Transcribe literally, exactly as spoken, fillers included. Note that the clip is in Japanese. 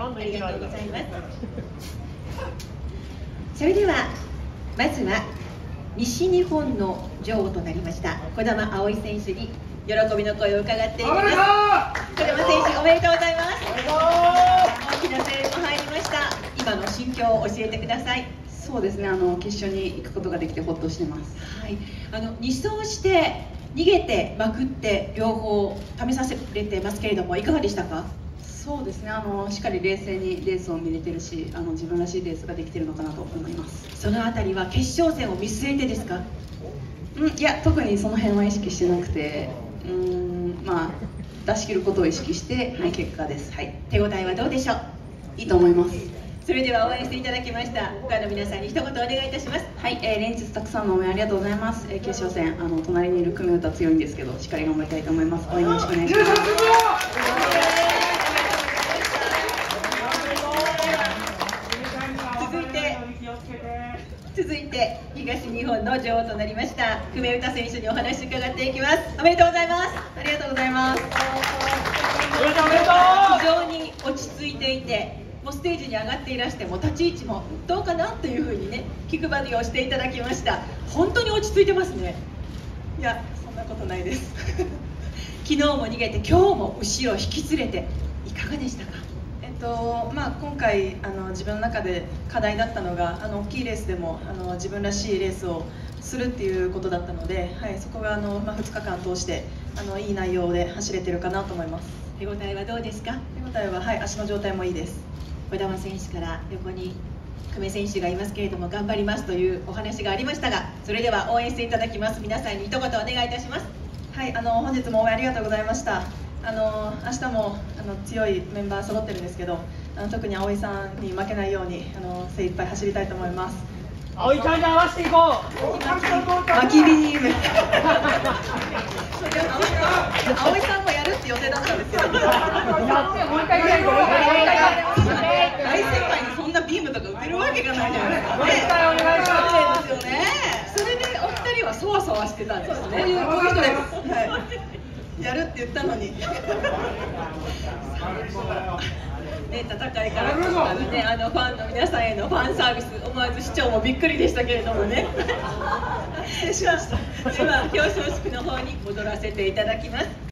ありがとうございます。それではまずは西日本の女王となりました児玉碧衣選手に喜びの声を伺っていきます。児玉選手おめでとうございます。大きな声援も入りました。今の心境を教えてください。 そうですね、あの決勝に行くことができてほっとしてます。 はい、あのに走して逃げてまくって両方試させれてますけれどもいかがでしたか？ そうですね、あのしっかり冷静にレースを見れてるし、あの自分らしいレースができてるのかなと思います。 そのあたりは決勝戦を見据えてですか？ うん、いや特にその辺は意識してなくて、うーんまあ出し切ることを意識しての結果です。はい、 手応えはどうでしょう？ いいと思います。 それでは応援していただきました他の皆さんに一言お願いいたします。 はい、えー、連日たくさんの応援ありがとうございます。えー、決勝戦あの隣にいる組歌強いんですけどしっかり頑張りたいと思います。応援よろしくお願いします。 続いて続いて東日本の女王となりました久米詩選手にお話伺っていきます。おめでとうございます。 ありがとうございます。 非常に落ち着いていてもうステージに上がっていらしても立ち位置もどうかなというふうにね気配りをしていただきました。本当に落ち着いてますね。 いやそんなことないです昨日も逃げて今日も後ろ引き連れていかがでしたか？ えっとまあ、今回あの自分の中で課題だったのがあの大きいレースでもあの自分らしいレースをするっていうことだったので、はい、そこがあの、まあ、ふつかかん通してあのいい内容で走れてるかなと思います。 手応えはどうですか？ 手応えは、はい、足の状態もいいです。 児玉選手から横に久米選手がいますけれども頑張りますというお話がありましたが、それでは応援していただきます皆さんに一言お願いいたします。 はい、あの本日も応援ありがとうございました。あの明日もあの強いメンバー揃ってるんですけど、あの特に葵さんに負けないようにあの精一杯走りたいと思います。 葵ちゃんに合わせていこう。 巻きビーム葵さんもやるって予定だったんですよ。 もう一回やる。もう一回やる。 大先輩にそんなビームとか打てるわけがないじゃないですか。 もう一回お願いします。 ですよね。それでお二人はそわそわしてたんですね。こういうこういう人です。はい。やるって言ったのに。 ね、戦いからあの、ね、あのファンの皆さんへのファンサービス思わず市長もびっくりでしたけれどもね失礼しました。では表彰式の方に戻らせていただきます。